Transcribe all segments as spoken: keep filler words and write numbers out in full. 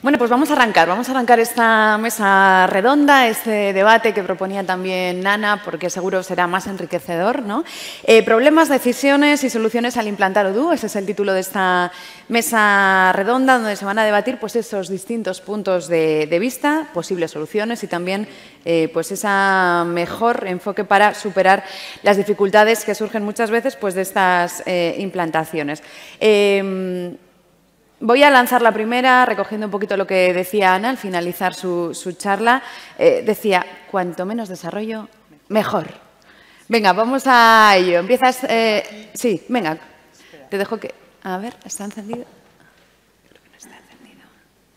Bueno, pues vamos a arrancar. Vamos a arrancar esta mesa redonda, este debate que proponía también Nana, porque seguro será más enriquecedor, ¿no? Eh, problemas, decisiones y soluciones al implantar Odoo. Ese es el título de esta mesa redonda, donde se van a debatir pues, esos distintos puntos de, de vista, posibles soluciones y también eh, pues, ese mejor enfoque para superar las dificultades que surgen muchas veces pues, de estas eh, implantaciones. Eh, Voy a lanzar la primera, recogiendo un poquito lo que decía Ana al finalizar su, su charla. Eh, decía, cuanto menos desarrollo, mejor. Venga, vamos a ello. Empiezas... Eh, sí, venga. Te dejo que... A ver, ¿está encendido? Creo que no está encendido.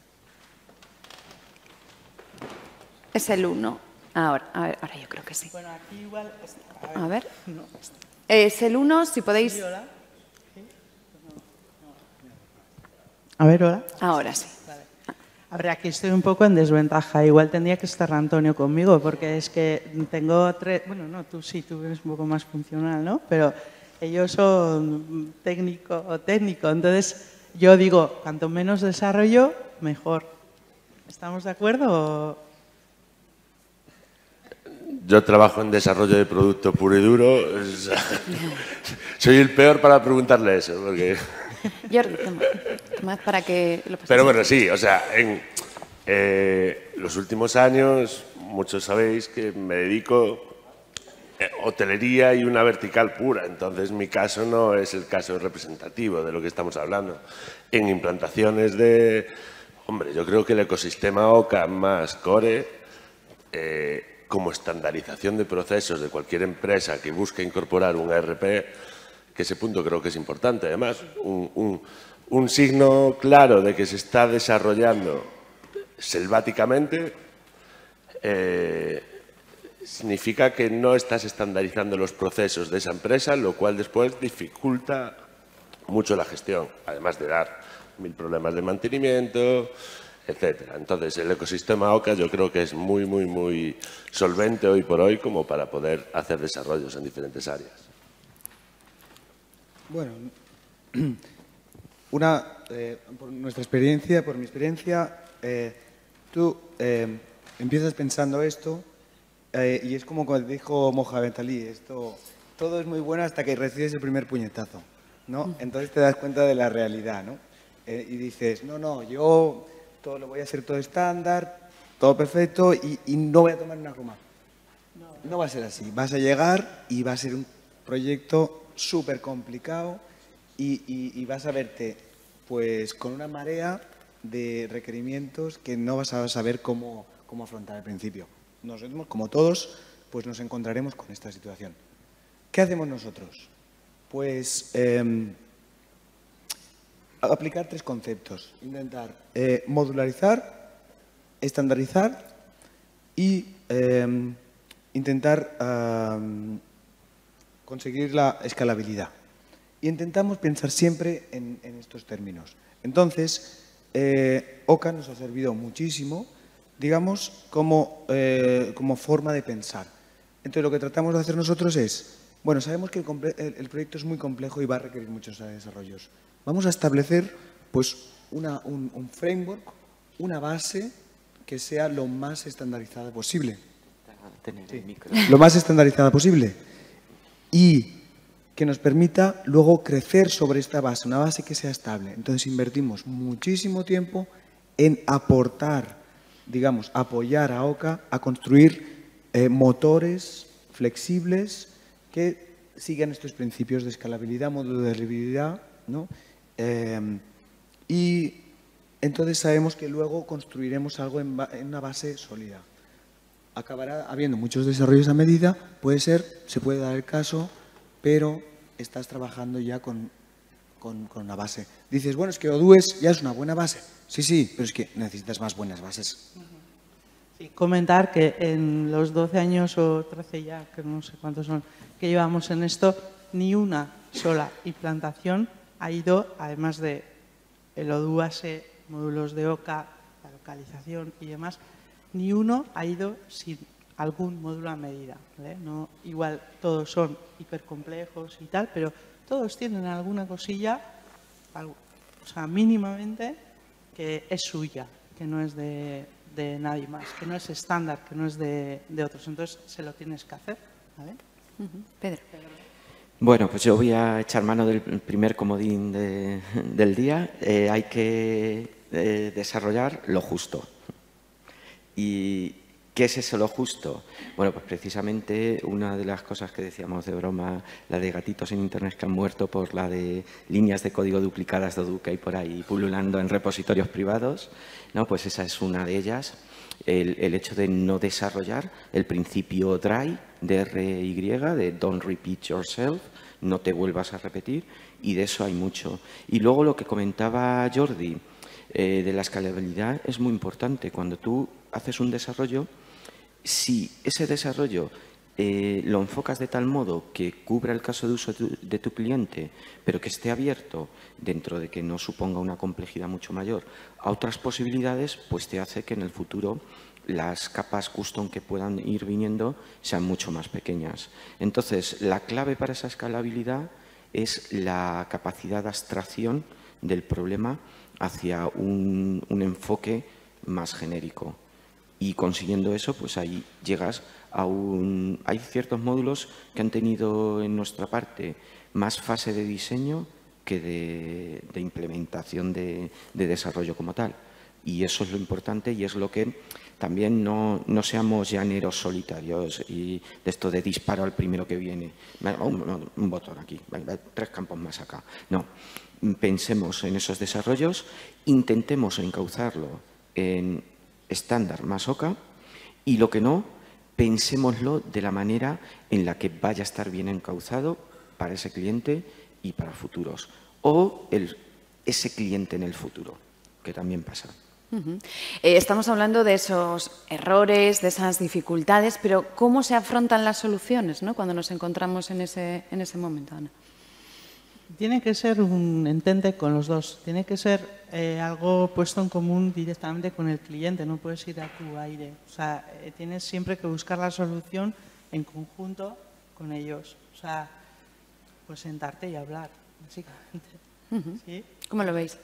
Es el uno. Ahora, a ver, ahora yo creo que sí. Bueno, aquí igual... A ver. Es el uno, si podéis... A ver, hola. Ahora sí. Vale. A ver, aquí estoy un poco en desventaja. Igual tendría que estar Antonio conmigo, porque es que tengo tres... Bueno, no, tú sí, tú eres un poco más funcional, ¿no? Pero ellos son técnico o técnico. Entonces, yo digo, cuanto menos desarrollo, mejor. ¿Estamos de acuerdo? Yo trabajo en desarrollo de producto puro y duro. Soy el peor para preguntarle eso, porque... Jordi, más para que lo Pero bueno, sí, o sea, en eh, los últimos años, muchos sabéis que me dedico a hotelería y una vertical pura, entonces mi caso no es el caso representativo de lo que estamos hablando. En implantaciones de, hombre, yo creo que el ecosistema OCA más Core, eh, como estandarización de procesos de cualquier empresa que busque incorporar un E R P, que ese punto creo que es importante. Además, un, un, un signo claro de que se está desarrollando selváticamente eh, significa que no estás estandarizando los procesos de esa empresa, lo cual después dificulta mucho la gestión, además de dar mil problemas de mantenimiento, etcétera. Entonces, el ecosistema OCA yo creo que es muy, muy, muy solvente hoy por hoy como para poder hacer desarrollos en diferentes áreas. Bueno, una, eh, por nuestra experiencia, por mi experiencia, eh, tú eh, empiezas pensando esto eh, y es como cuando dijo Mohamed Ali, esto, todo es muy bueno hasta que recibes el primer puñetazo, ¿no? Entonces te das cuenta de la realidad, ¿no? Eh, y dices, no, no, yo todo lo voy a hacer todo estándar, todo perfecto y, y no voy a tomar una coma. No, no va a ser así, vas a llegar y va a ser un proyecto súper complicado y, y, y vas a verte pues con una marea de requerimientos que no vas a saber cómo, cómo afrontar al principio. Nosotros, como todos, pues nos encontraremos con esta situación. ¿Qué hacemos nosotros? Pues eh, aplicar tres conceptos. Intentar eh, modularizar, estandarizar y eh, intentar eh, conseguir la escalabilidad. Y intentamos pensar siempre en, en estos términos. Entonces, eh, OCA nos ha servido muchísimo, digamos, como, eh, como forma de pensar. Entonces, lo que tratamos de hacer nosotros es, bueno, sabemos que el, el, el proyecto es muy complejo y va a requerir muchos desarrollos. Vamos a establecer, pues, una, un, un framework, una base que sea lo más estandarizada posible. Sí, lo más estandarizada posible. Y que nos permita luego crecer sobre esta base, una base que sea estable. Entonces invertimos muchísimo tiempo en aportar, digamos, apoyar a OCA a construir eh, motores flexibles que sigan estos principios de escalabilidad, modulariedad, ¿no? Eh, y entonces sabemos que luego construiremos algo en, en una base sólida. Acabará habiendo muchos desarrollos a medida, puede ser, se puede dar el caso, pero estás trabajando ya con, con, con una base. Dices, bueno, es que Odoo es, ya es una buena base. Sí, sí, pero es que necesitas más buenas bases. Sí, comentar que en los doce años o trece ya, que no sé cuántos son, que llevamos en esto, ni una sola implantación ha ido, además de el Odoo base, módulos de OCA, la localización y demás, ni uno ha ido sin algún módulo a medida, ¿vale? No, igual todos son hipercomplejos y tal, pero todos tienen alguna cosilla, algo, o sea, mínimamente, que es suya. que no es de, de nadie más, que no es estándar, que no es de, de otros. Entonces, se lo tienes que hacer, ¿vale? Uh-huh. Pedro. Bueno, pues yo voy a echar mano del primer comodín de, del día. Eh, hay que eh, desarrollar lo justo. ¿Y qué es eso lo justo? Bueno, pues precisamente una de las cosas que decíamos de broma, la de gatitos en Internet que han muerto por la de líneas de código duplicadas de Hadoop que hay por ahí pululando en repositorios privados, ¿no? Pues esa es una de ellas. El, el hecho de no desarrollar el principio D R Y, D R Y, de Don't Repeat Yourself, no te vuelvas a repetir, y de eso hay mucho. Y luego lo que comentaba Jordi, eh, de la escalabilidad, es muy importante. Cuando tú haces un desarrollo, si ese desarrollo eh, lo enfocas de tal modo que cubra el caso de uso de tu, de tu cliente, pero que esté abierto dentro de que no suponga una complejidad mucho mayor a otras posibilidades, pues te hace que en el futuro las capas custom que puedan ir viniendo sean mucho más pequeñas. Entonces, la clave para esa escalabilidad es la capacidad de abstracción del problema hacia un, un enfoque más genérico. Y consiguiendo eso, pues ahí llegas a un... Hay ciertos módulos que han tenido en nuestra parte más fase de diseño que de, de implementación de, de desarrollo como tal. Y eso es lo importante y es lo que también no, no seamos llaneros solitarios y de esto de disparo al primero que viene. Un, un botón aquí, tres campos más acá. No, pensemos en esos desarrollos, intentemos encauzarlo en estándar más O C A y lo que no, pensémoslo de la manera en la que vaya a estar bien encauzado para ese cliente y para futuros. O el, ese cliente en el futuro, que también pasa. Uh-huh. eh, estamos hablando de esos errores, de esas dificultades, pero ¿cómo se afrontan las soluciones, ¿no?, cuando nos encontramos en ese, en ese momento, Ana? Tiene que ser un entente con los dos, tiene que ser eh, algo puesto en común directamente con el cliente, no puedes ir a tu aire. O sea, eh, tienes siempre que buscar la solución en conjunto con ellos. O sea, pues sentarte y hablar, básicamente. Uh-huh. ¿Sí? ¿Cómo lo veis?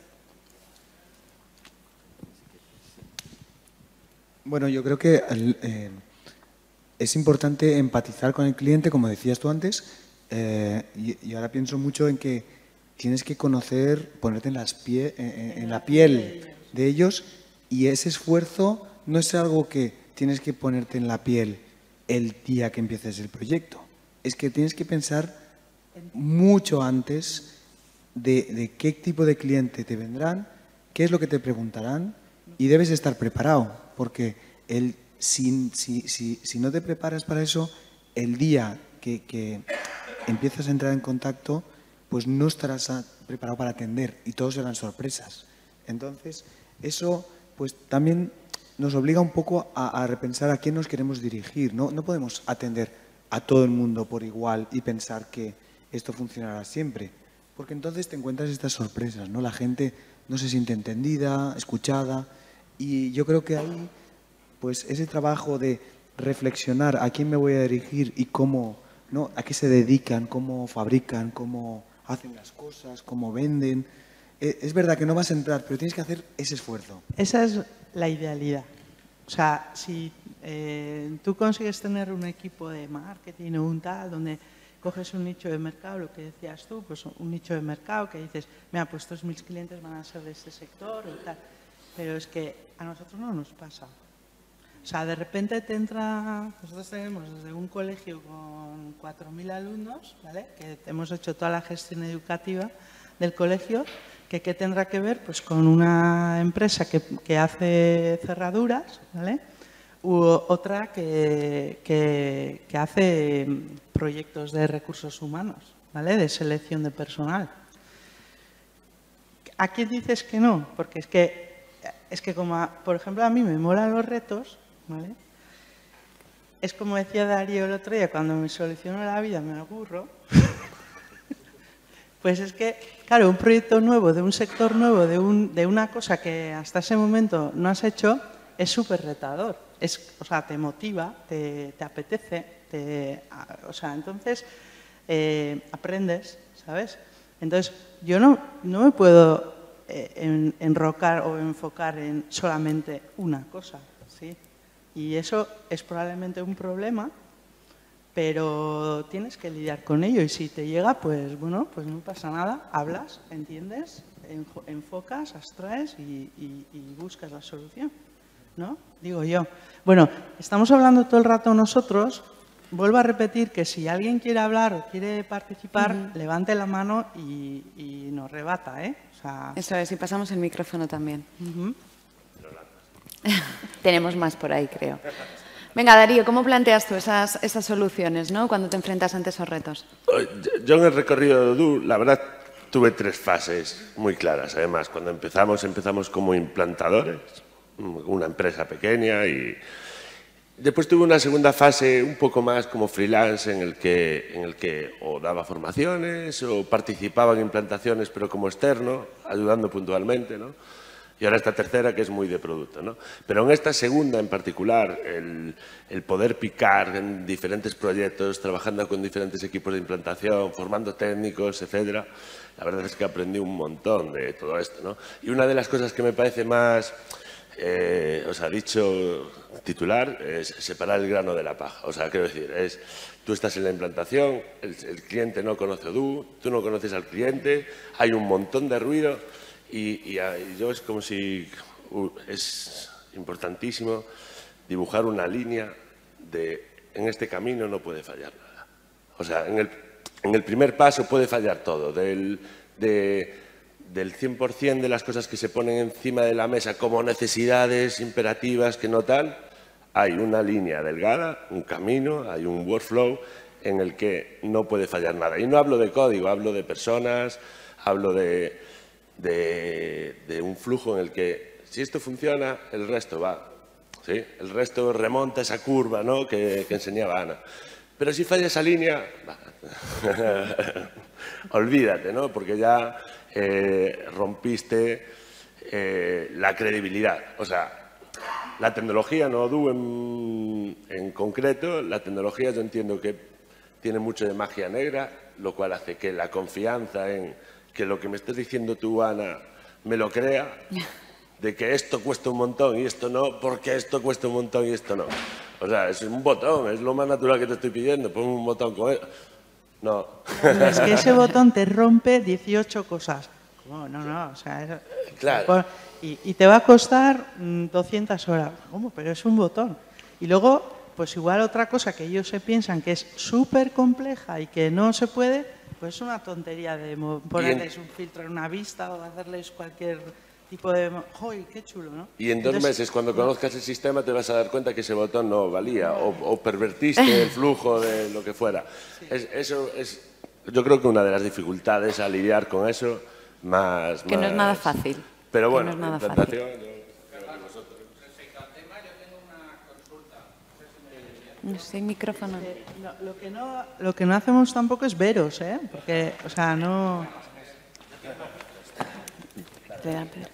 Bueno, yo creo que el, eh, es importante empatizar con el cliente, como decías tú antes, eh, y, y ahora pienso mucho en que tienes que conocer, ponerte en, las pie, en, en la piel de ellos, y ese esfuerzo no es algo que tienes que ponerte en la piel el día que empieces el proyecto. Es que tienes que pensar mucho antes de, de qué tipo de cliente te vendrán, qué es lo que te preguntarán, y debes estar preparado, porque el, si, si, si, si no te preparas para eso, el día que, que empiezas a entrar en contacto, pues no estarás a, preparado para atender y todos serán sorpresas. Entonces, eso pues también nos obliga un poco a, a repensar a quién nos queremos dirigir. ¿no? No podemos atender a todo el mundo por igual y pensar que esto funcionará siempre, porque entonces te encuentras estas sorpresas, ¿no? La gente no se siente entendida, escuchada, y yo creo que ahí, pues ese trabajo de reflexionar a quién me voy a dirigir y cómo, ¿no?, a qué se dedican, cómo fabrican, cómo hacen las cosas, cómo venden. Es verdad que no vas a entrar, pero tienes que hacer ese esfuerzo. Esa es la idealidad. O sea, si eh, tú consigues tener un equipo de marketing o un tal, donde coges un nicho de mercado, lo que decías tú, pues un nicho de mercado que dices, mira, pues estos mis clientes van a ser de este sector o tal. Pero es que a nosotros no nos pasa. O sea, de repente te entra... Nosotros tenemos desde un colegio con cuatro mil alumnos, ¿vale?, que hemos hecho toda la gestión educativa del colegio, que ¿qué tendrá que ver? Pues con una empresa que, que hace cerraduras, ¿vale?, u otra que, que, que hace proyectos de recursos humanos, ¿vale?, de selección de personal. ¿A quién dices que no? Porque es que Es que, como, a, por ejemplo, a mí me molan los retos, ¿vale? Es como decía Darío el otro día, cuando me soluciono la vida me aburro. Pues es que, claro, un proyecto nuevo, de un sector nuevo, de, un, de una cosa que hasta ese momento no has hecho, es súper retador. Es, o sea, te motiva, te, te apetece, te, o sea, entonces eh, aprendes, ¿sabes? Entonces, yo no, no me puedo eh, en, enrocar o enfocar en solamente una cosa, ¿sí? Y eso es probablemente un problema, pero tienes que lidiar con ello y si te llega, pues bueno, pues no pasa nada, hablas, entiendes, enfocas, abstraes y, y, y buscas la solución, ¿no? Digo yo. Bueno, estamos hablando todo el rato nosotros. Vuelvo a repetir que si alguien quiere hablar o quiere participar, uh-huh. levante la mano y, y nos rebata, ¿eh? O sea... Eso es, y pasamos el micrófono también. Uh-huh. Tenemos más por ahí, creo. Venga, Darío, ¿cómo planteas tú esas, esas soluciones, ¿no? Cuando te enfrentas ante esos retos? Yo en el recorrido de Odoo, la verdad, tuve tres fases muy claras. Además, cuando empezamos, empezamos como implantadores, una empresa pequeña, y después tuve una segunda fase un poco más como freelance en el que, en el que o daba formaciones o participaba en implantaciones, pero como externo, ayudando puntualmente, ¿no? Y ahora esta tercera que es muy de producto, ¿no? Pero en esta segunda en particular, el, el poder picar en diferentes proyectos, trabajando con diferentes equipos de implantación, formando técnicos, etcétera, la verdad es que aprendí un montón de todo esto, ¿no? Y una de las cosas que me parece más, eh, o sea, dicho titular, es separar el grano de la paja. O sea, quiero decir, es, tú estás en la implantación, el, el cliente no conoce Odoo, tú no conoces al cliente, hay un montón de ruido. Y, y, y yo es como si uh, es importantísimo dibujar una línea de en este camino no puede fallar nada. O sea, en el, en el primer paso puede fallar todo. Del, de, del cien por cien de las cosas que se ponen encima de la mesa como necesidades imperativas que no tal, hay una línea delgada, un camino, hay un workflow en el que no puede fallar nada. Y no hablo de código, hablo de personas, hablo de... De, de un flujo en el que si esto funciona, el resto va, ¿sí? El resto remonta esa curva, ¿no? que, que enseñaba Ana. Pero si falla esa línea, olvídate, ¿no? Porque ya eh, rompiste eh, la credibilidad. O sea, la tecnología, no Odoo en, en concreto, la tecnología yo entiendo que tiene mucho de magia negra, lo cual hace que la confianza en que lo que me estás diciendo tú, Ana, me lo crea, de que esto cuesta un montón y esto no, porque esto cuesta un montón y esto no. O sea, es un botón, es lo más natural que te estoy pidiendo, pon un botón con él. No. no. Es que ese botón te rompe dieciocho cosas. ¿Cómo? No, no, o sea... Es... Claro. Y, y te va a costar doscientas horas. ¿Cómo? Pero es un botón. Y luego, pues igual otra cosa que ellos se piensan que es súper compleja y que no se puede... Pues es una tontería de ponerles un filtro en una vista o hacerles cualquier tipo de... ¡Joy, qué chulo!, ¿no? Y en dos Entonces, meses, cuando conozcas el sistema, te vas a dar cuenta que ese botón no valía o, o pervertiste el flujo de lo que fuera. Sí. Es, eso es, yo creo que una de las dificultades a lidiar con eso más... Que más... no es nada fácil. Pero bueno, no es nada implantación... Fácil. No sé, micrófono. Eh, lo, lo, que no, lo que no hacemos tampoco es veros, ¿eh? Porque, o sea, no... Espera, espera.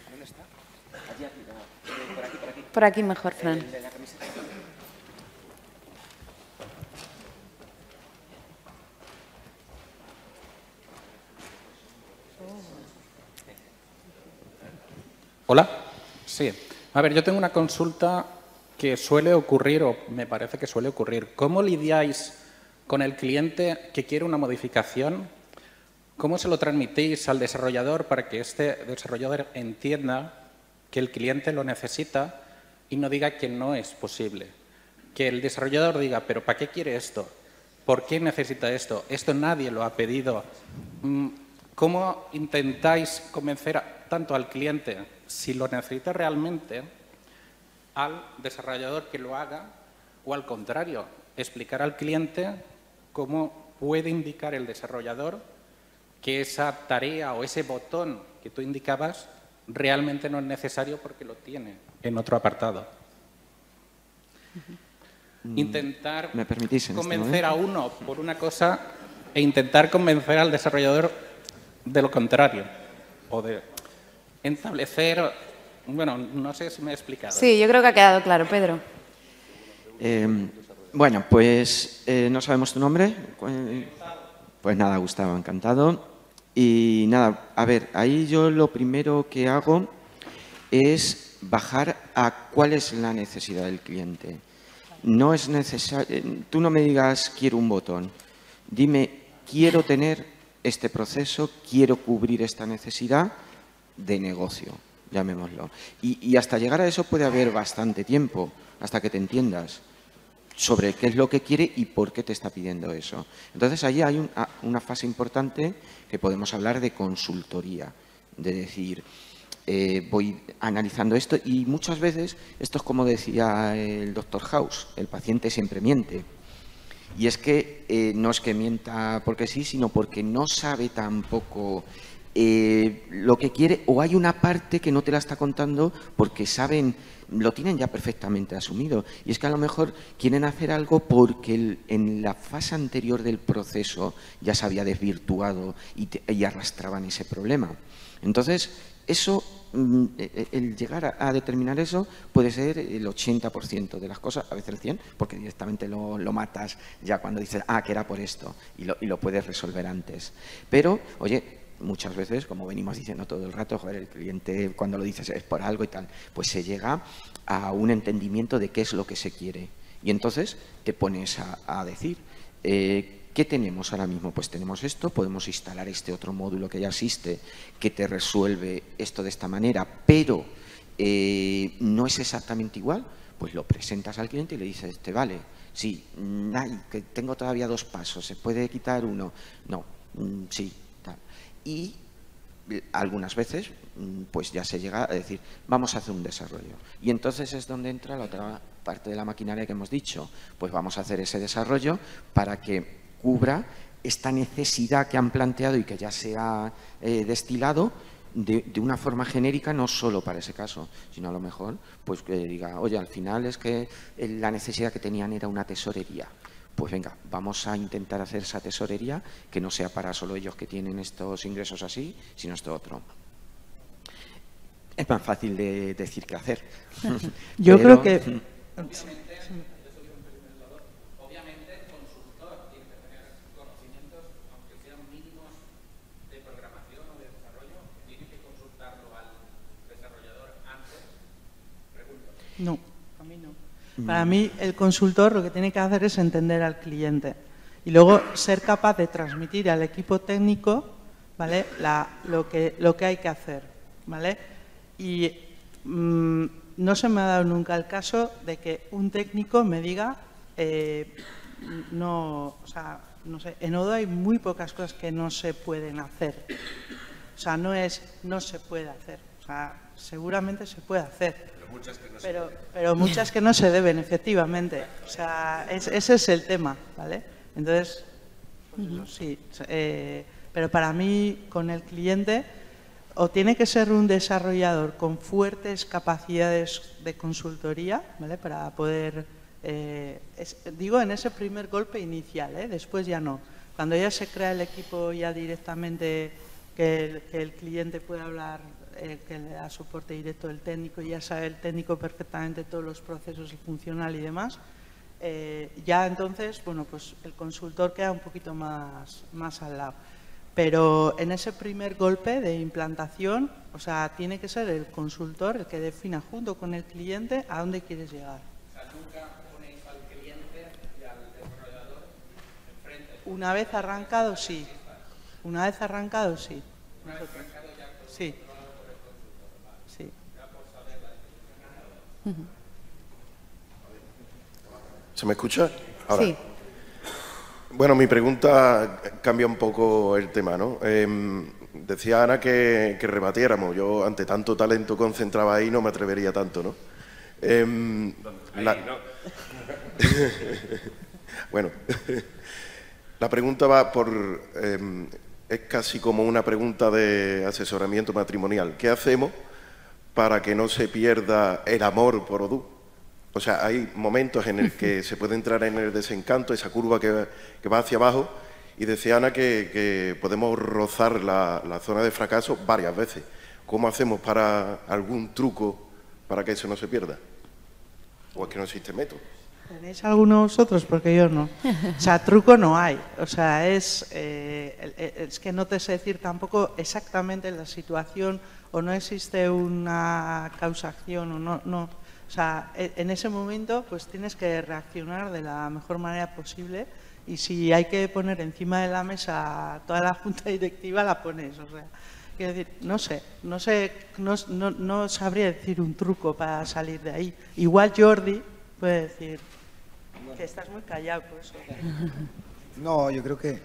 Por aquí mejor, Fran. Hola. Sí. A ver, yo tengo una consulta... que suele ocurrir, o me parece que suele ocurrir. ¿Cómo lidiáis con el cliente que quiere una modificación? ¿Cómo se lo transmitís al desarrollador para que este desarrollador entienda que el cliente lo necesita y no diga que no es posible? Que el desarrollador diga, ¿pero para qué quiere esto? ¿Por qué necesita esto? Esto nadie lo ha pedido. ¿Cómo intentáis convencer a, tanto al cliente, si lo necesita realmente, al desarrollador que lo haga, o al contrario, explicar al cliente cómo puede indicar el desarrollador que esa tarea o ese botón que tú indicabas realmente no es necesario porque lo tiene en otro apartado? Uh-huh. Intentar ¿Me permitís en convencer este a uno por una cosa e intentar convencer al desarrollador de lo contrario, o de establecer... Bueno, no sé si me he explicado. Sí, yo creo que ha quedado claro, Pedro. Eh, bueno, pues eh, no sabemos tu nombre. Pues nada, Gustavo, encantado. Y nada, a ver, ahí yo lo primero que hago es bajar a cuál es la necesidad del cliente. No es necesario, tú no me digas quiero un botón, dime quiero tener este proceso, quiero cubrir esta necesidad de negocio, llamémoslo. Y, y hasta llegar a eso puede haber bastante tiempo, hasta que te entiendas sobre qué es lo que quiere y por qué te está pidiendo eso. Entonces, ahí hay un, una fase importante que podemos hablar de consultoría, de decir, eh, voy analizando esto y muchas veces, esto es como decía el doctor House, el paciente siempre miente. Y es que eh, no es que mienta porque sí, sino porque no sabe tampoco eh, lo que quiere, o hay una parte que no te la está contando porque saben, lo tienen ya perfectamente asumido. Y es que a lo mejor quieren hacer algo porque el, en la fase anterior del proceso ya se había desvirtuado y, te, y arrastraban ese problema. Entonces, eso, el llegar a, a determinar eso puede ser el ochenta por ciento de las cosas, a veces el cien por ciento, porque directamente lo, lo matas ya cuando dices, ah, que era por esto, y lo, y lo puedes resolver antes. Pero, oye, muchas veces, como venimos diciendo todo el rato, joder, el cliente cuando lo dices es por algo y tal, pues se llega a un entendimiento de qué es lo que se quiere. Y entonces te pones a, a decir, eh, ¿qué tenemos ahora mismo? Pues tenemos esto, podemos instalar este otro módulo que ya existe, que te resuelve esto de esta manera, pero eh, no es exactamente igual, pues lo presentas al cliente y le dices, ¿te vale? Sí, ay, que tengo todavía dos pasos, ¿se puede quitar uno? No, sí, tal. Y algunas veces pues ya se llega a decir, vamos a hacer un desarrollo. Y entonces es donde entra la otra parte de la maquinaria que hemos dicho, pues vamos a hacer ese desarrollo para que cubra esta necesidad que han planteado y que ya se ha eh, destilado de, de una forma genérica, no solo para ese caso, sino a lo mejor pues que diga, oye, al final es que la necesidad que tenían era una tesorería. Pues venga, vamos a intentar hacer esa tesorería que no sea para solo ellos que tienen estos ingresos así, sino esto otro. Es más fácil de decir que hacer. Yo Pero, creo que... No, a mí no. Para mí, el consultor lo que tiene que hacer es entender al cliente y luego ser capaz de transmitir al equipo técnico, ¿vale?, La, lo, que, lo que hay que hacer, ¿vale? Y mmm, no se me ha dado nunca el caso de que un técnico me diga, eh, no, o sea, no sé, en Odoo hay muy pocas cosas que no se pueden hacer. O sea, no es, no se puede hacer. O sea, seguramente se puede hacer. Muchas que no se pero, pero muchas que no se deben, efectivamente. O sea, es, ese es el tema, ¿vale? Entonces, pues eso, sí. Eh, pero para mí, con el cliente, o tiene que ser un desarrollador con fuertes capacidades de consultoría, ¿vale?, para poder, eh, es, digo, en ese primer golpe inicial, ¿eh?, después ya no. Cuando ya se crea el equipo ya directamente, que el, que el cliente puede hablar, Eh, que le da soporte directo del técnico, ya sabe el técnico perfectamente todos los procesos, el funcional y demás, eh, ya entonces, bueno, pues el consultor queda un poquito más, más al lado. Pero en ese primer golpe de implantación, o sea, tiene que ser el consultor el que defina junto con el cliente a dónde quieres llegar. O sea, nunca ponéis al cliente y al desarrollador enfrente. Una vez arrancado, sí. Una vez arrancado, sí. Una vez arrancado ya. Sí. Sí. ¿Se me escucha? Ahora. Sí. Bueno, mi pregunta cambia un poco el tema, ¿no? Eh, decía Ana que, que rebatiéramos. Yo, ante tanto talento concentrado ahí, no me atrevería tanto, ¿no? Eh, la... Ahí, ¿no? Bueno, la pregunta va por... Eh, es casi como una pregunta de asesoramiento matrimonial. ¿Qué hacemos para que no se pierda el amor por Odoo? O sea, hay momentos en el que se puede entrar en el desencanto, esa curva que, que va hacia abajo, y decía Ana que, que podemos rozar la, la zona de fracaso varias veces. ¿Cómo hacemos para algún truco para que eso no se pierda? ¿O es que no existe método? ¿Tenéis alguno vosotros? Porque yo no. O sea, truco no hay. O sea, es, eh, es que no te sé decir tampoco exactamente la situación o no existe una causación o no, no. O sea, en ese momento pues tienes que reaccionar de la mejor manera posible y si hay que poner encima de la mesa toda la junta directiva, la pones. O sea, quiero decir, no sé, no sé, no, no, no sabría decir un truco para salir de ahí. Igual Jordi puede decir que estás muy callado por eso. No, yo creo que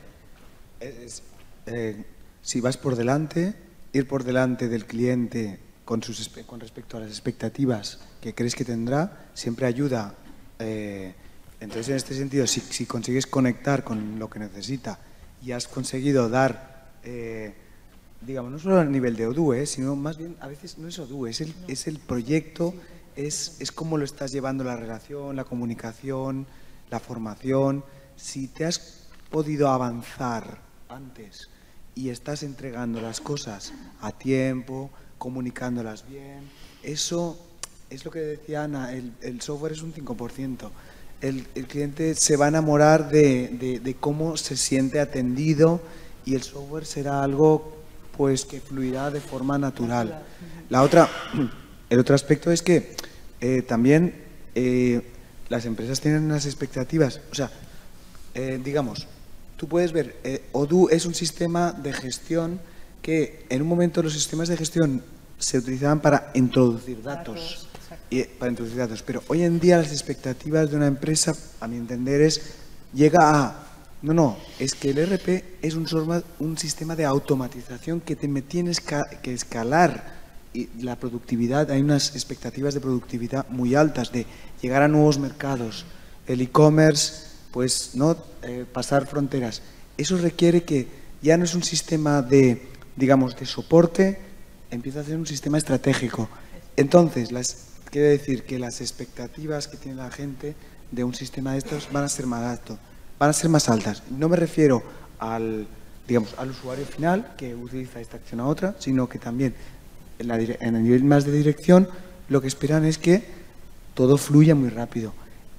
es, eh, si vas por delante, ir por delante del cliente con, sus, con respecto a las expectativas que crees que tendrá, siempre ayuda. Eh, entonces, en este sentido, si, si consigues conectar con lo que necesita y has conseguido dar, eh, digamos, no solo a nivel de Odoo, eh, sino más bien, a veces no es Odoo, es el, es el proyecto, es, es cómo lo estás llevando la relación, la comunicación, la formación. Si te has podido avanzar antes y estás entregando las cosas a tiempo, comunicándolas bien, eso es lo que decía Ana, el, el software es un cinco por ciento. El, el cliente se va a enamorar de, de, de cómo se siente atendido y el software será algo pues que fluirá de forma natural. La otra, el otro aspecto es que eh, también eh, las empresas tienen unas expectativas, o sea, eh, digamos, tú puedes ver, eh, Odoo es un sistema de gestión que en un momento los sistemas de gestión se utilizaban para introducir datos, y, para introducir datos, pero hoy en día las expectativas de una empresa, a mi entender, es llega a no, no, es que el E R P es un, un sistema de automatización que te me tienes que escalar y la productividad, hay unas expectativas de productividad muy altas, de llegar a nuevos mercados, el e-commerce, pues no eh, pasar fronteras. Eso requiere que ya no es un sistema de, digamos, de soporte, empieza a ser un sistema estratégico. Entonces, las, quiere decir que las expectativas que tiene la gente de un sistema de estos van a ser más altos, van a ser más altas. No me refiero al, digamos, al usuario final que utiliza esta acción a otra, sino que también en, la, en el nivel más de dirección lo que esperan es que todo fluya muy rápido.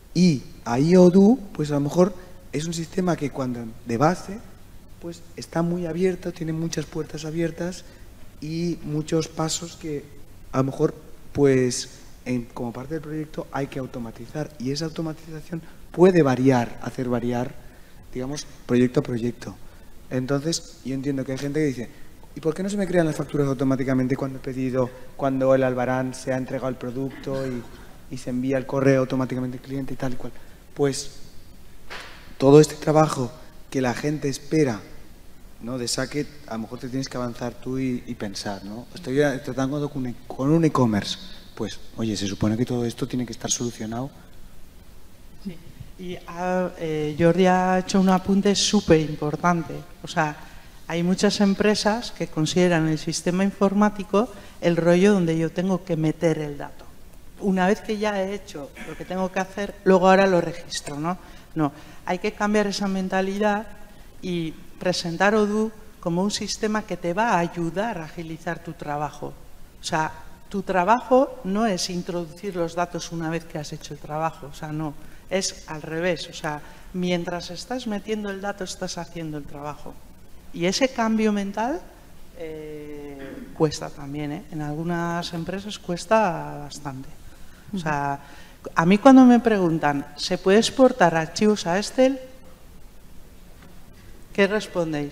Y ahí Odoo, pues a lo mejor es un sistema que cuando de base pues está muy abierto, tiene muchas puertas abiertas y muchos pasos que a lo mejor pues en, como parte del proyecto hay que automatizar y esa automatización puede variar, hacer variar, digamos, proyecto a proyecto. Entonces, yo entiendo que hay gente que dice, ¿y por qué no se me crean las facturas automáticamente cuando he pedido, cuando el albarán se ha entregado el producto y, y se envía el correo automáticamente al cliente y tal y cual? Pues todo este trabajo que la gente espera, ¿no?, de saque, a lo mejor te tienes que avanzar tú y, y pensar, ¿no? Estoy tratando con un e-commerce, pues, oye, se supone que todo esto tiene que estar solucionado. Sí. Y a, eh, Jordi ha hecho un apunte súper importante. O sea, hay muchas empresas que consideran el sistema informático el rollo donde yo tengo que meter el dato. Una vez que ya he hecho lo que tengo que hacer, luego ahora lo registro, ¿no? No, hay que cambiar esa mentalidad y presentar Odoo como un sistema que te va a ayudar a agilizar tu trabajo. O sea, tu trabajo no es introducir los datos una vez que has hecho el trabajo, o sea, no. Es al revés, o sea, mientras estás metiendo el dato estás haciendo el trabajo. Y ese cambio mental eh, cuesta también, ¿eh? En algunas empresas cuesta bastante. O sea, a mí cuando me preguntan, ¿se puede exportar archivos a Excel? ¿Qué respondéis?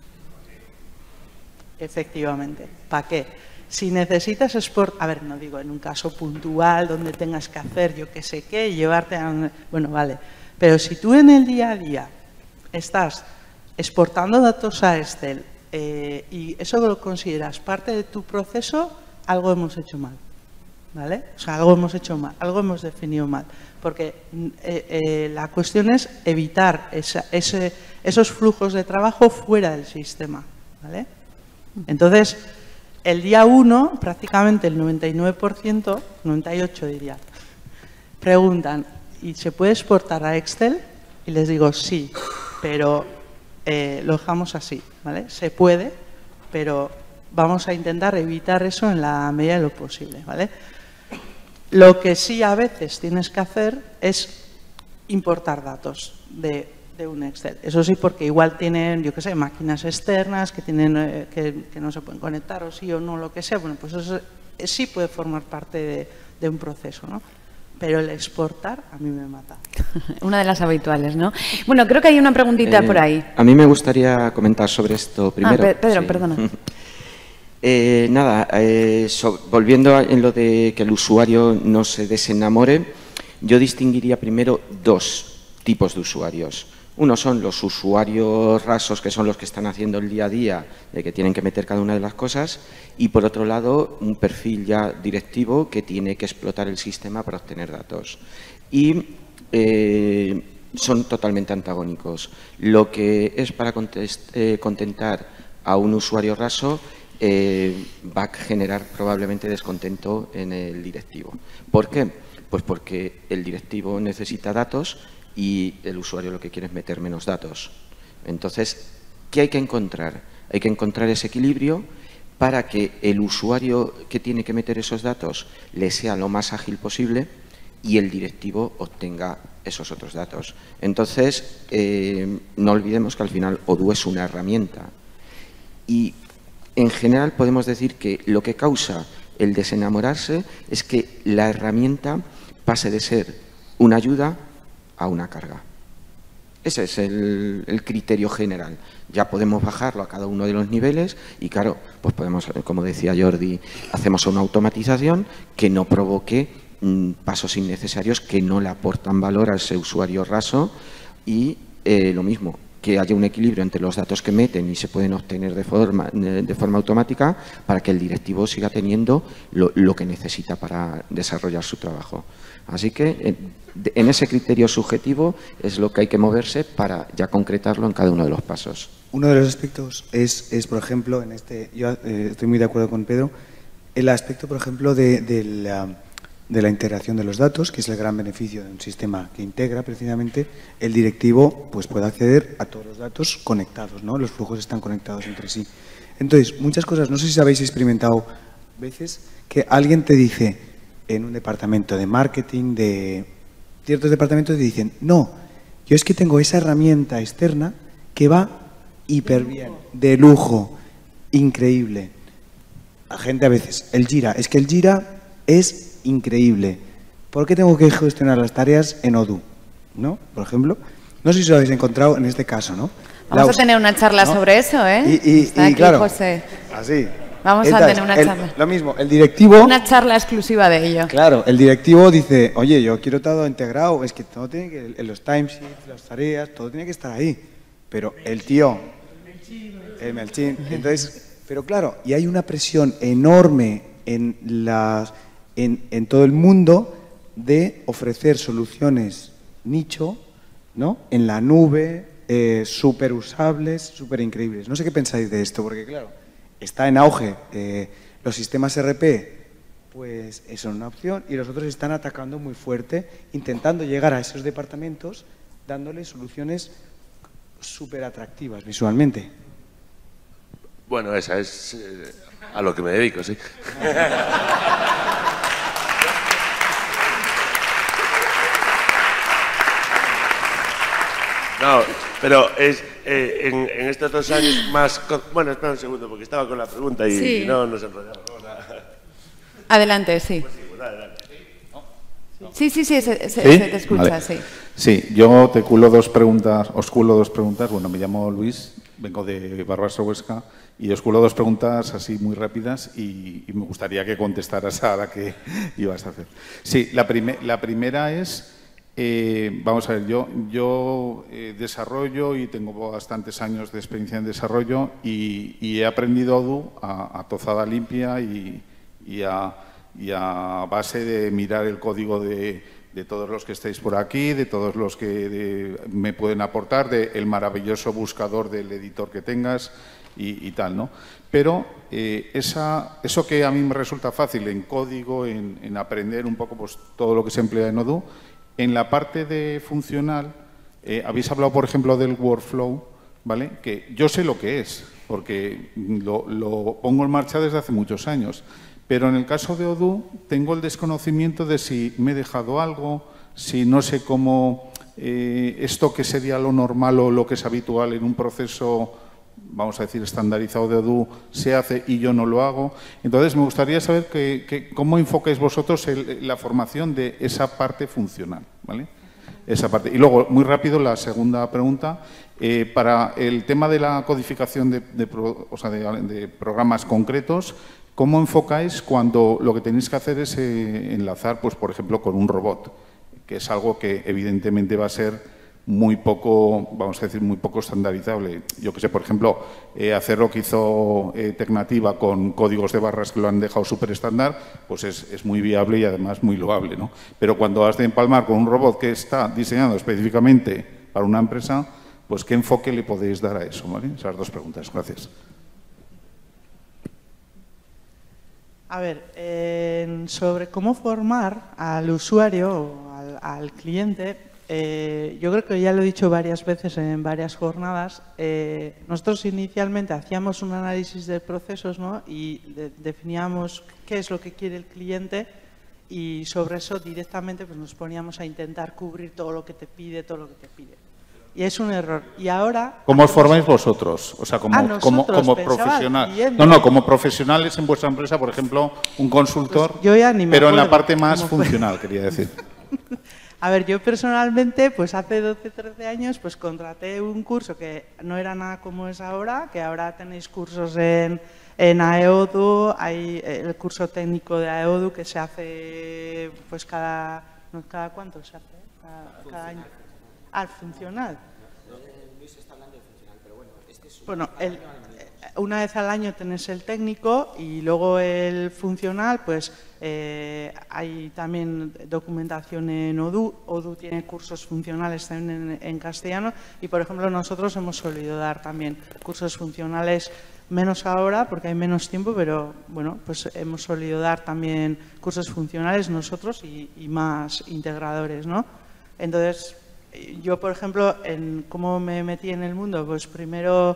Efectivamente, ¿para qué? Si necesitas export, a ver, no digo en un caso puntual donde tengas que hacer yo qué sé qué, llevarte a un, bueno, vale, pero si tú en el día a día estás exportando datos a Excel eh, y eso lo consideras parte de tu proceso, algo hemos hecho mal, ¿vale? O sea, algo hemos hecho mal, algo hemos definido mal, porque eh, eh, la cuestión es evitar esa, ese, esos flujos de trabajo fuera del sistema, ¿vale? Entonces, el día uno, prácticamente el noventa y nueve por ciento, noventa y ocho por ciento diría, preguntan, ¿y se puede exportar a Excel? Y les digo, sí, pero eh, lo dejamos así, ¿vale? Se puede, pero vamos a intentar evitar eso en la medida de lo posible, ¿vale? Lo que sí a veces tienes que hacer es importar datos de, de un Excel. Eso sí, porque igual tienen, yo qué sé, máquinas externas que, tienen, eh, que, que no se pueden conectar o sí o no, lo que sea. Bueno, pues eso sí puede formar parte de, de un proceso, ¿no? Pero el exportar a mí me mata. Una de las habituales, ¿no? Bueno, creo que hay una preguntita eh, por ahí. A mí me gustaría comentar sobre esto primero. Ah, Pedro, sí. perdona. Eh, nada, eh, so, volviendo a, en lo de que el usuario no se desenamore, yo distinguiría primero dos tipos de usuarios. Uno son los usuarios rasos, que son los que están haciendo el día a día, de que tienen que meter cada una de las cosas, y por otro lado, un perfil ya directivo que tiene que explotar el sistema para obtener datos. Y eh, son totalmente antagónicos. Lo que es para eh, contentar a un usuario raso eh, va a generar probablemente descontento en el directivo. ¿Por qué? Pues porque el directivo necesita datos y el usuario lo que quiere es meter menos datos. Entonces, ¿qué hay que encontrar? Hay que encontrar ese equilibrio para que el usuario que tiene que meter esos datos le sea lo más ágil posible y el directivo obtenga esos otros datos. Entonces, eh, no olvidemos que al final Odoo es una herramienta y en general podemos decir que lo que causa el desenamorarse es que la herramienta pase de ser una ayuda a una carga. Ese es el, el criterio general. Ya podemos bajarlo a cada uno de los niveles y, claro, pues podemos, como decía Jordi, hacemos una automatización que no provoque mm, pasos innecesarios que no le aportan valor a ese usuario raso y eh, lo mismo, que haya un equilibrio entre los datos que meten y se pueden obtener de forma, de forma automática para que el directivo siga teniendo lo, lo que necesita para desarrollar su trabajo. Así que en ese criterio subjetivo es lo que hay que moverse para ya concretarlo en cada uno de los pasos. Uno de los aspectos es, es por ejemplo, en este, yo eh, estoy muy de acuerdo con Pedro, el aspecto, por ejemplo, de, de, la, de la integración de los datos, que es el gran beneficio de un sistema que integra precisamente, el directivo pues puede acceder a todos los datos conectados, ¿no? Los flujos están conectados entre sí. Entonces, muchas cosas, no sé si habéis experimentado veces que alguien te dice en un departamento de marketing, de ciertos departamentos, te dicen, no, yo es que tengo esa herramienta externa que va hiper bien, de lujo, increíble. La gente a veces, el Jira, es que el Jira es increíble. ¿Por qué tengo que gestionar las tareas en Odoo? ¿No? Por ejemplo, no sé si os lo habéis encontrado en este caso, ¿no? Vamos Laus, a tener una charla ¿no? sobre eso, ¿eh? Y, y, Está y aquí claro, José. así. Vamos Entonces, a tener una el, charla. Lo mismo, el directivo... Una charla exclusiva de ello. Claro, el directivo dice, oye, yo quiero todo integrado, es que todo tiene que, en los timesheets, las tareas, todo tiene que estar ahí. Pero el tío, el MailChimp, entonces, pero claro, y hay una presión enorme en, las, en, en todo el mundo de ofrecer soluciones nicho, ¿no? En la nube, eh, súper usables, súper increíbles. No sé qué pensáis de esto, porque claro, está en auge. Eh, los sistemas R P, pues son una opción y los otros están atacando muy fuerte, intentando llegar a esos departamentos, dándoles soluciones súper atractivas visualmente. Bueno, esa es eh, a lo que me dedico, sí. No, pero es, eh, en, en estos dos años más... Con, bueno, espera un segundo, porque estaba con la pregunta y Sí. si no nos enrollamos. Adelante, sí. Pues sí, pues adelante. Sí, sí, sí, se, se, ¿Sí? se te escucha, Vale. sí. Sí, yo te culo dos preguntas, os culo dos preguntas. Bueno, me llamo Luis, vengo de Barbastro, Huesca, y os culo dos preguntas así muy rápidas y, y me gustaría que contestaras a la que ibas a hacer. Sí, la, prime, la primera es, eh, vamos a ver, yo, yo eh, desarrollo y tengo bastantes años de experiencia en desarrollo y, y he aprendido Odoo a, a tozada limpia y, y a... y a base de mirar el código de, de todos los que estáis por aquí, de todos los que de, me pueden aportar, del maravilloso buscador del editor que tengas y, y tal, ¿no? Pero eh, esa, eso que a mí me resulta fácil en código, en, en aprender un poco pues, todo lo que se emplea en Odoo, en la parte de funcional, eh, habéis hablado, por ejemplo, del workflow, ¿vale? Que yo sé lo que es, porque lo, lo pongo en marcha desde hace muchos años. Pero en el caso de Odoo tengo el desconocimiento de si me he dejado algo, si no sé cómo eh, esto que sería lo normal o lo que es habitual en un proceso, vamos a decir, estandarizado de Odoo, se hace y yo no lo hago. Entonces, me gustaría saber que, que, cómo enfocáis vosotros el, la formación de esa parte funcional, ¿vale? Esa parte. Y luego, muy rápido, la segunda pregunta. Eh, para el tema de la codificación de, de, pro, o sea, de, de programas concretos, ¿cómo enfocáis cuando lo que tenéis que hacer es eh, enlazar, pues, por ejemplo, con un robot? Que es algo que evidentemente va a ser muy poco, vamos a decir, muy poco estandarizable. Yo que sé, por ejemplo, eh, hacer lo que hizo eh, Tecnativa con códigos de barras que lo han dejado súper estándar, pues es, es muy viable y además muy loable, ¿no? Pero cuando has de empalmar con un robot que está diseñado específicamente para una empresa, pues ¿qué enfoque le podéis dar a eso? ¿Vale? Esas dos preguntas. Gracias. A ver, eh, sobre cómo formar al usuario o al, al cliente, eh, yo creo que ya lo he dicho varias veces en varias jornadas. Eh, nosotros inicialmente hacíamos un análisis de procesos, ¿no? Y de, definíamos qué es lo que quiere el cliente y sobre eso directamente pues, nos poníamos a intentar cubrir todo lo que te pide, todo lo que te pide. Y es un error. Y ahora... ¿Cómo os formáis vosotros? O sea, como, ah, como, como profesional. No, no, como profesionales en vuestra empresa, por ejemplo, un consultor, pues yo ya ni me pero en la acuerdo parte más cómo funcional, quería decir. A ver, yo personalmente, pues hace doce, trece años, pues contraté un curso que no era nada como es ahora, que ahora tenéis cursos en, en Aeodoo, hay el curso técnico de Aeodoo que se hace, pues cada, ¿no? ¿Cada cuánto se hace? Cada, cada año. Al funcional. Luis está hablando de funcional, pero bueno, este es un... Bueno, el, una vez al año tenés el técnico y luego el funcional, pues eh, hay también documentación en Odoo. Odoo tiene cursos funcionales también en, en castellano y, por ejemplo, nosotros hemos solido dar también cursos funcionales, menos ahora porque hay menos tiempo, pero bueno, pues hemos solido dar también cursos funcionales nosotros y, y más integradores, ¿no? Entonces, yo, por ejemplo, en cómo me metí en el mundo, pues primero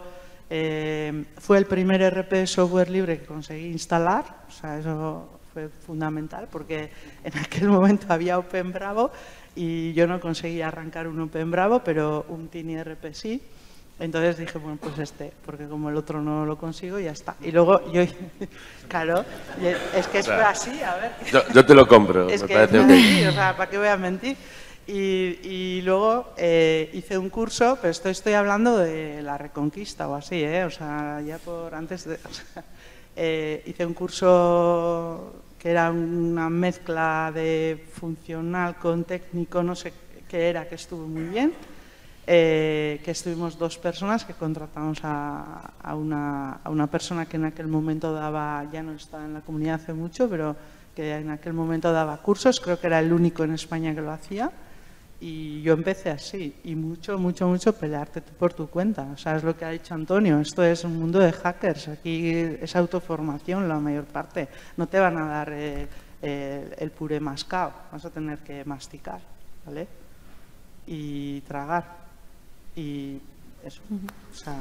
eh, fue el primer E R P de software libre que conseguí instalar, o sea, eso fue fundamental porque en aquel momento había OpenBravo y yo no conseguía arrancar un OpenBravo, pero un TinyRP sí. Entonces dije, bueno, pues este, porque como el otro no lo consigo, ya está. Y luego yo, claro, es que es así, a ver. Yo, yo te lo compro, es me que parece es ok. así, o sea, ¿para qué voy a mentir? Y, y luego eh, hice un curso, pero esto estoy hablando de la Reconquista o así, ¿eh? O sea, ya por antes de... O sea, eh, hice un curso que era una mezcla de funcional con técnico, no sé qué era, que estuvo muy bien, eh, que estuvimos dos personas que contratamos a, a, una, a una persona que en aquel momento daba, ya no está en la comunidad hace mucho, pero que en aquel momento daba cursos, creo que era el único en España que lo hacía. Y yo empecé así, y mucho, mucho, mucho pelearte por tu cuenta. O sea, es lo que ha dicho Antonio, esto es un mundo de hackers, aquí es autoformación la mayor parte. No te van a dar eh, eh, el puré mascado, vas a tener que masticar, ¿vale? Y tragar, y eso, o sea...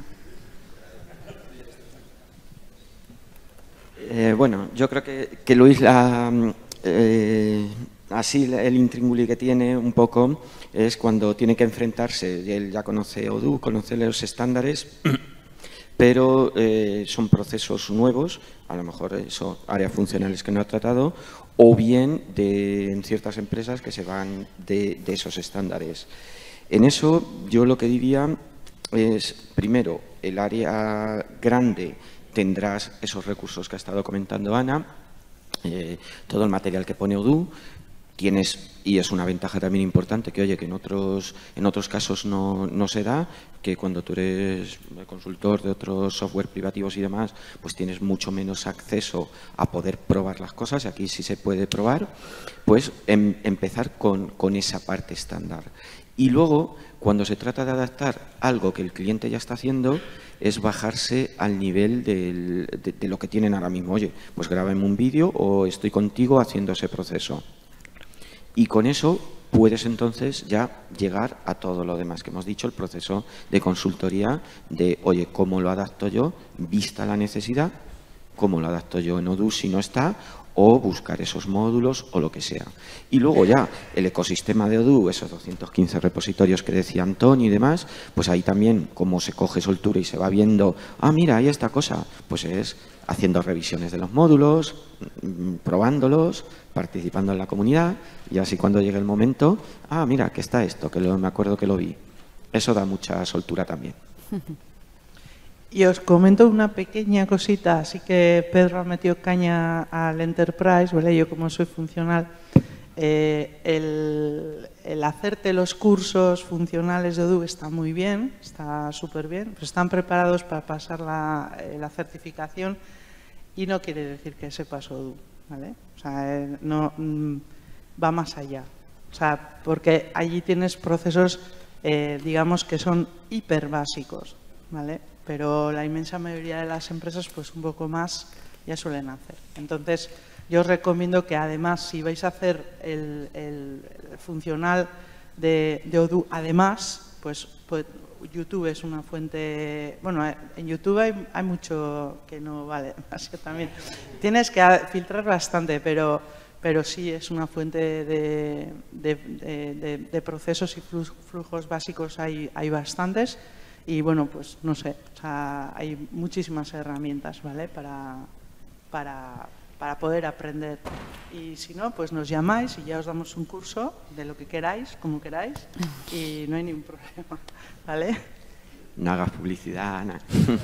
Eh, bueno, yo creo que, que Luis la... Eh, Así el intríngulis que tiene un poco es cuando tiene que enfrentarse, él ya conoce Odoo, conoce los estándares, pero eh, son procesos nuevos, a lo mejor son áreas funcionales que no ha tratado, o bien de, en ciertas empresas que se van de, de esos estándares. En eso yo lo que diría es, primero, el área grande tendrás esos recursos que ha estado comentando Ana, eh, todo el material que pone Odoo. Tienes, y es una ventaja también importante, que oye, que en otros, en otros casos no, no se da, que cuando tú eres consultor de otros software privativos y demás, pues tienes mucho menos acceso a poder probar las cosas, y aquí sí se puede probar, pues em, empezar con, con esa parte estándar. Y luego, cuando se trata de adaptar algo que el cliente ya está haciendo, es bajarse al nivel del, de, de lo que tienen ahora mismo. Oye, pues grábame un vídeo o estoy contigo haciendo ese proceso. Y con eso puedes entonces ya llegar a todo lo demás que hemos dicho, el proceso de consultoría de, oye, ¿cómo lo adapto yo? Vista la necesidad, ¿cómo lo adapto yo en Odoo si no está? o buscar esos módulos o lo que sea. Y luego ya el ecosistema de Odoo, esos doscientos quince repositorios que decía Antonio y demás, pues ahí también como se coge soltura y se va viendo, ah, mira, hay esta cosa, pues es haciendo revisiones de los módulos, probándolos, participando en la comunidad y así cuando llegue el momento, ah, mira, que está esto, que lo, me acuerdo que lo vi. Eso da mucha soltura también. Y os comento una pequeña cosita, así que Pedro ha metido caña al Enterprise, ¿vale? Yo como soy funcional, eh, el, el hacerte los cursos funcionales de Odoo está muy bien, está súper bien, pues están preparados para pasar la, la certificación y no quiere decir que sepas Odoo, ¿vale? O sea, eh, no, mm, va más allá, o sea, porque allí tienes procesos, eh, digamos, que son hiper básicos, ¿vale? Pero la inmensa mayoría de las empresas, pues un poco más, ya suelen hacer. Entonces, yo os recomiendo que además, si vais a hacer el, el, el funcional de, de Odoo, además, pues, pues YouTube es una fuente... Bueno, en YouTube hay, hay mucho que no vale, así que también tienes que filtrar bastante, pero, pero sí es una fuente de, de, de, de, de procesos y flujos básicos, hay, hay bastantes. Y bueno, pues no sé, o sea, hay muchísimas herramientas, ¿vale? Para, para, para poder aprender. Y si no, pues nos llamáis y ya os damos un curso de lo que queráis, como queráis, y no hay ningún problema, ¿vale? No hagas publicidad, Ana.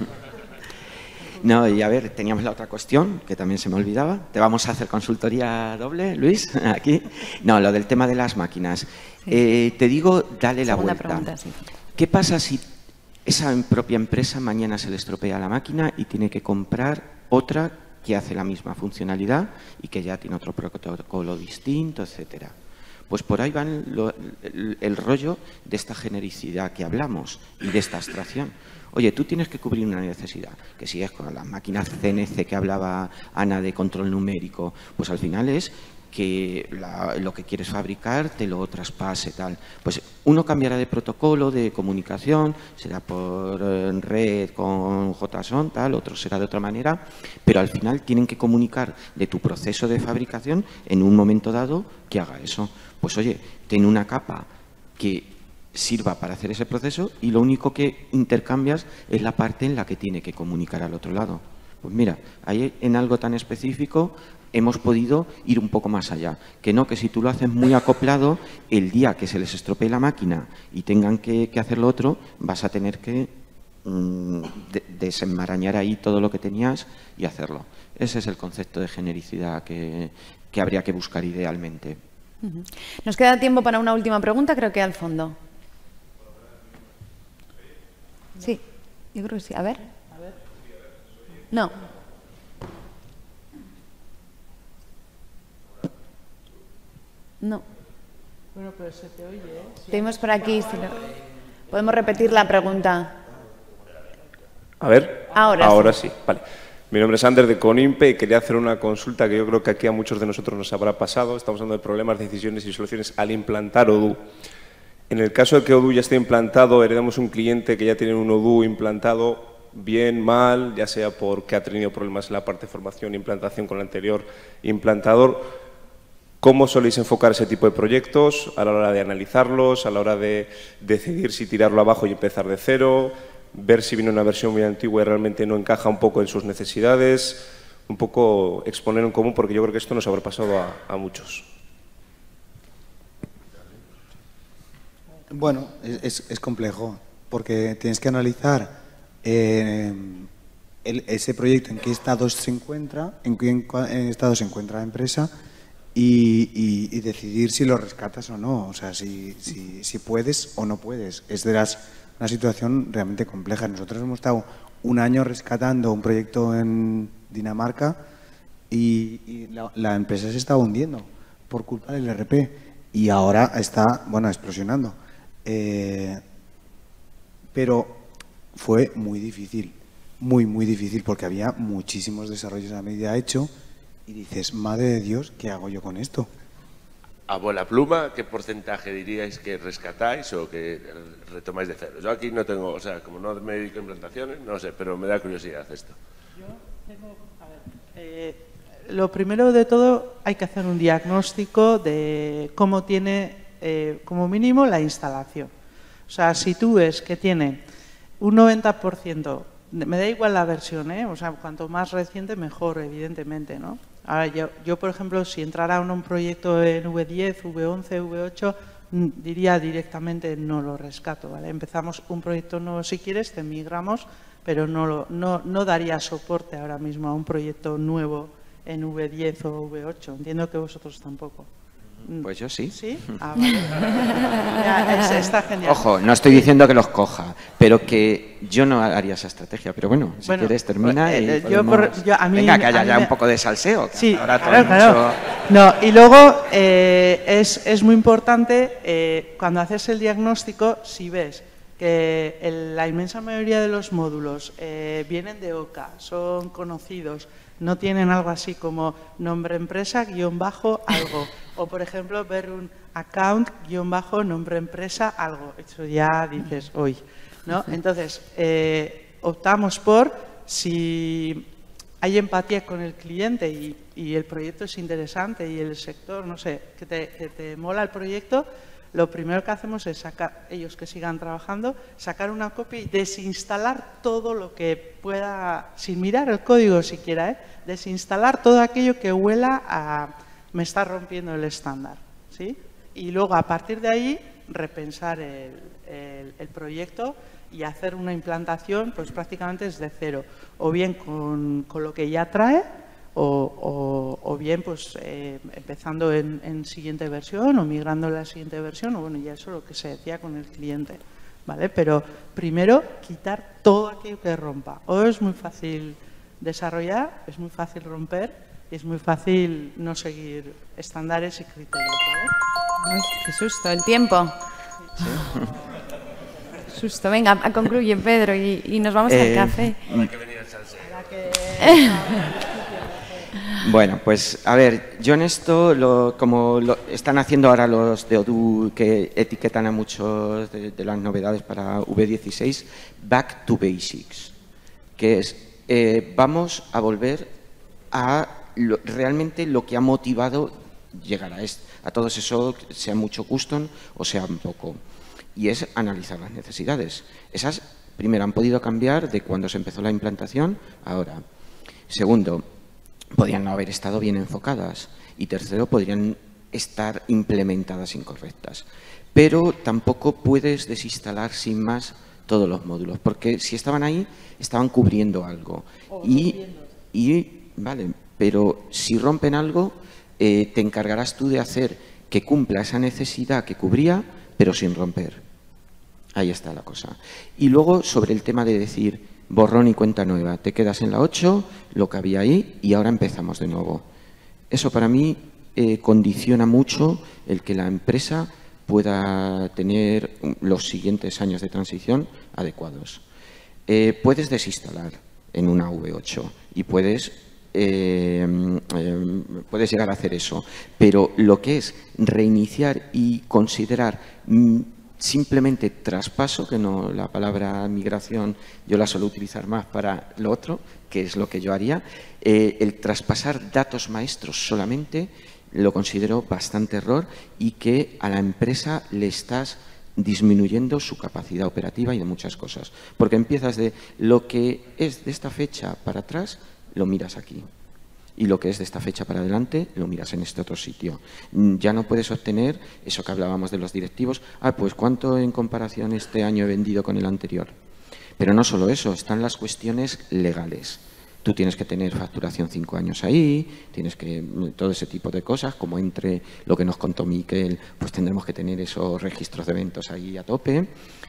No, y a ver, teníamos la otra cuestión, que también se me olvidaba. ¿Te vamos a hacer consultoría doble, Luis? Aquí. No, lo del tema de las máquinas. Sí. Eh, te digo, dale la Segunda vuelta. Pregunta, sí. ¿Qué pasa si esa propia empresa mañana se le estropea la máquina y tiene que comprar otra que hace la misma funcionalidad y que ya tiene otro protocolo distinto, etcétera? Pues por ahí va el, el, el rollo de esta genericidad que hablamos y de esta abstracción. Oye, tú tienes que cubrir una necesidad, que si es con las máquinas C N C que hablaba Ana de control numérico, pues al final es que la, lo que quieres fabricar te lo traspase, tal. Pues uno cambiará de protocolo, de comunicación, será por eh, red con JSON, tal, otro será de otra manera, pero al final tienen que comunicar de tu proceso de fabricación en un momento dado que haga eso. Pues oye, ten una capa que sirva para hacer ese proceso y lo único que intercambias es la parte en la que tiene que comunicar al otro lado. Pues mira, ahí en algo tan específico hemos podido ir un poco más allá. Que no, que si tú lo haces muy acoplado, el día que se les estropee la máquina y tengan que, que hacer lo otro, vas a tener que mmm, de, desenmarañar ahí todo lo que tenías y hacerlo. Ese es el concepto de genericidad que, que habría que buscar idealmente. Uh-huh. Nos queda tiempo para una última pregunta, creo que al fondo. Sí, yo creo que sí. A ver. No. No. Bueno, pero se te oye, ¿eh? Si Tenemos por aquí, si no... podemos repetir la pregunta. A ver, ahora, ahora sí. sí. Vale. Mi nombre es Ander de Conimpe y quería hacer una consulta que yo creo que aquí a muchos de nosotros nos habrá pasado. Estamos hablando de problemas, decisiones y soluciones al implantar Odoo. En el caso de que Odoo ya esté implantado, heredamos un cliente que ya tiene un Odoo implantado bien, mal, ya sea porque ha tenido problemas en la parte de formación e implantación con el anterior implantador. ¿Cómo soléis enfocar ese tipo de proyectos a la hora de analizarlos, a la hora de decidir si tirarlo abajo y empezar de cero, ver si viene una versión muy antigua y realmente no encaja un poco en sus necesidades, un poco exponer en común, porque yo creo que esto nos habrá pasado a, a muchos? Bueno, es, es complejo, porque tienes que analizar eh, el, ese proyecto en qué estado se encuentra, en qué en, en estado se encuentra la empresa y, y, y decidir si lo rescatas o no, o sea, si, si, si puedes o no puedes. Es de las, una situación realmente compleja. Nosotros hemos estado un año rescatando un proyecto en Dinamarca y, y la, la empresa se estaba hundiendo por culpa del E R P y ahora está, bueno, explosionando. Eh, pero fue muy difícil, muy, muy difícil, porque había muchísimos desarrollos a medida hecho y dices, madre de Dios, ¿qué hago yo con esto? A bola pluma, ¿qué porcentaje diríais que rescatáis o que retomáis de cero? Yo aquí no tengo, o sea, como no me dedico a implantaciones, no sé, pero me da curiosidad esto. Yo tengo, a ver, eh, lo primero de todo hay que hacer un diagnóstico de cómo tiene, eh, como mínimo, la instalación. O sea, si tú ves que tiene un noventa por ciento, me da igual la versión, ¿eh? O sea, cuanto más reciente, mejor, evidentemente, ¿no? Ahora, yo, yo, por ejemplo, si entrara en un proyecto en V diez, V once, V ocho, diría directamente no lo rescato, ¿vale? Empezamos un proyecto nuevo si quieres, te migramos, pero no, lo, no, no daría soporte ahora mismo a un proyecto nuevo en V diez o V ocho. Entiendo que vosotros tampoco. Pues yo sí. ¿Sí? Ah, vale. Ya, es, está genial. Ojo, no estoy diciendo que los coja, pero que yo no haría esa estrategia. Pero bueno, si bueno, quieres termina eh, y yo podemos... por, yo, a mí, Venga, que haya a ya me... un poco de salseo. Que sí, ahora claro, claro. mucho... No, y luego eh, es, es muy importante eh, cuando haces el diagnóstico, si ves que el, la inmensa mayoría de los módulos eh, vienen de O C A, son conocidos, no tienen algo así como nombre empresa guión bajo algo. O, por ejemplo, ver un account guión bajo nombre empresa algo. Eso ya dices, hoy, ¿no? Entonces, eh, optamos por si hay empatía con el cliente y, y el proyecto es interesante y el sector, no sé, que te, que te mola el proyecto, lo primero que hacemos es sacar, ellos que sigan trabajando, sacar una copia y desinstalar todo lo que pueda, sin mirar el código siquiera, ¿eh? Desinstalar todo aquello que huela a me está rompiendo el estándar, ¿sí? Y luego a partir de ahí repensar el, el, el proyecto y hacer una implantación pues prácticamente desde cero, o bien con, con lo que ya trae, o, o, o bien pues eh, empezando en, en siguiente versión o migrando a la siguiente versión, o bueno, ya eso es lo que se decía con el cliente, ¿vale? Pero primero quitar todo aquello que rompa. O es muy fácil desarrollar, es muy fácil romper y es muy fácil no seguir estándares y criterios, ¿vale? Ay, qué susto, el tiempo. Sí. Susto, venga, concluye Pedro y, y nos vamos eh, al café. Hay que venir al salseo. Bueno, pues a ver, yo en esto, lo, como lo están haciendo ahora los de Odoo, que etiquetan a muchos de, de las novedades para V dieciséis, Back to Basics, que es, eh, vamos a volver a lo, realmente lo que ha motivado llegar a, este, a todos esos, sea mucho custom o sea un poco, y es analizar las necesidades. Esas, primero, han podido cambiar de cuando se empezó la implantación a ahora. Segundo, podrían no haber estado bien enfocadas. Y tercero, podrían estar implementadas incorrectas. Pero tampoco puedes desinstalar sin más todos los módulos, porque si estaban ahí, estaban cubriendo algo. Y, y, vale, pero si rompen algo, eh, te encargarás tú de hacer que cumpla esa necesidad que cubría, pero sin romper. Ahí está la cosa. Y luego, sobre el tema de decir borrón y cuenta nueva, te quedas en la ocho, lo que había ahí, y ahora empezamos de nuevo. Eso para mí eh, condiciona mucho el que la empresa pueda tener los siguientes años de transición adecuados. Eh, puedes desinstalar en una V ocho y puedes, eh, eh, puedes llegar a hacer eso, pero lo que es reiniciar y considerar mm, simplemente traspaso, que no, la palabra migración yo la suelo utilizar más para lo otro, que es lo que yo haría, eh, el traspasar datos maestros solamente lo considero bastante error y que a la empresa le estás disminuyendo su capacidad operativa y de muchas cosas. Porque empiezas de lo que es de esta fecha para atrás, lo miras aquí. Y lo que es de esta fecha para adelante, lo miras en este otro sitio. Ya no puedes obtener eso que hablábamos de los directivos. Ah, pues ¿cuánto en comparación este año he vendido con el anterior? Pero no solo eso, están las cuestiones legales. Tú tienes que tener facturación cinco años ahí, tienes que todo ese tipo de cosas, como entre lo que nos contó Miquel, pues tendremos que tener esos registros de eventos ahí a tope.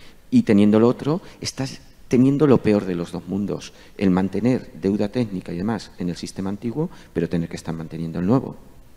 Y teniendo lo otro, estás teniendo lo peor de los dos mundos, el mantener deuda técnica y demás en el sistema antiguo, pero tener que estar manteniendo el nuevo.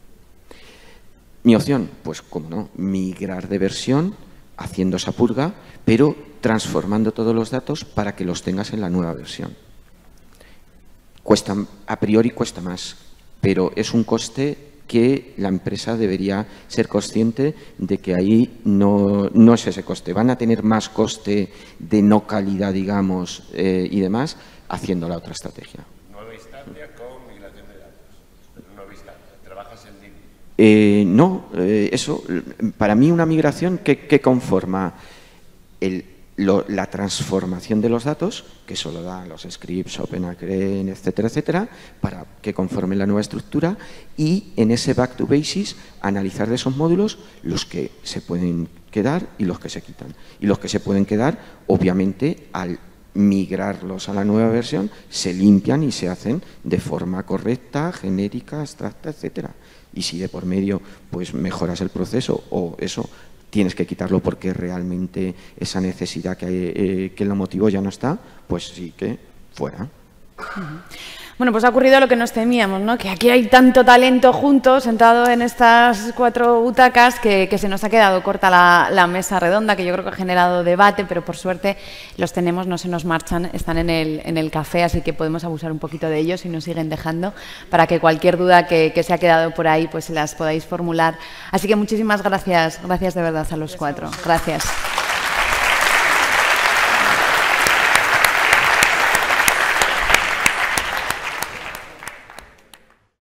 Mi opción, pues cómo no, migrar de versión, haciendo esa purga, pero transformando todos los datos para que los tengas en la nueva versión. Cuesta, a priori cuesta más, pero es un coste que la empresa debería ser consciente de que ahí no, no es ese coste. Van a tener más coste de no calidad, digamos, eh, y demás, haciendo la otra estrategia. Nueva instancia con migración de datos. No ¿Trabajas en línea? Eh, no, eh, eso, para mí una migración que, que conforma el, lo, la transformación de los datos, que solo da los scripts, OpenACRN, etcétera, etcétera, para que conformen la nueva estructura, y en ese back to basis analizar de esos módulos los que se pueden quedar y los que se quitan. Y los que se pueden quedar, obviamente, al migrarlos a la nueva versión, se limpian y se hacen de forma correcta, genérica, abstracta, etcétera. Y si de por medio pues mejoras el proceso o eso, tienes que quitarlo porque realmente esa necesidad que, hay, eh, que lo motivó ya no está, pues sí que fuera. Uh-huh. Bueno, pues ha ocurrido lo que nos temíamos, ¿no? Que aquí hay tanto talento junto, sentado en estas cuatro butacas, que, que se nos ha quedado corta la, la mesa redonda, que yo creo que ha generado debate, pero por suerte los tenemos, no se nos marchan, están en el, en el café, así que podemos abusar un poquito de ellos y nos siguen dejando para que cualquier duda que, que se ha quedado por ahí, pues las podáis formular. Así que muchísimas gracias, gracias de verdad a los cuatro. Gracias.